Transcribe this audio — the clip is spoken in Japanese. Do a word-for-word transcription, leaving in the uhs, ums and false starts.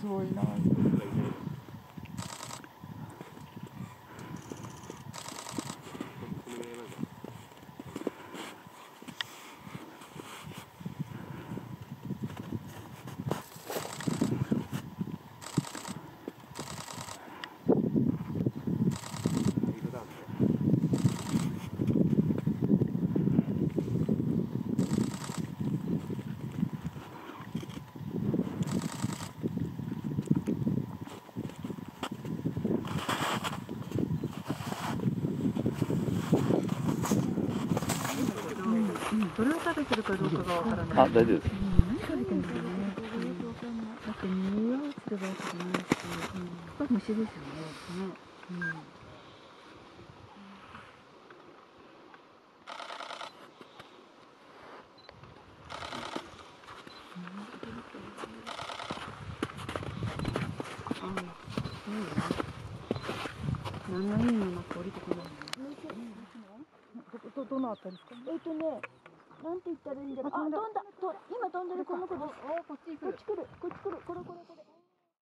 すごいな。 どれを食べてるかどうかがわからない。 あ、大丈夫です。 何食べてるんだろうね。だって匂いは落ちてるわけじゃないし、これ虫ですよね。うん。何の意味もなく降りてこないの。ど、どのあたりですか。 えっとね、なんて言ったらいいんだろう。あ、飛んだ、と、今飛んでるこの子です。こっち来る、こっち来る、これこれ。